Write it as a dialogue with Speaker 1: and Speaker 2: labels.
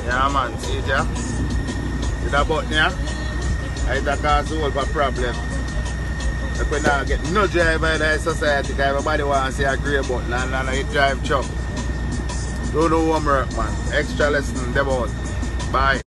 Speaker 1: Yeah man, see it yeah? See that button yeah? It's a cause all of a problem. Like we now get no driver in the society because everybody wants to see a grey button and you drive truck. Do the homework man. Extra lesson, them out. Bye.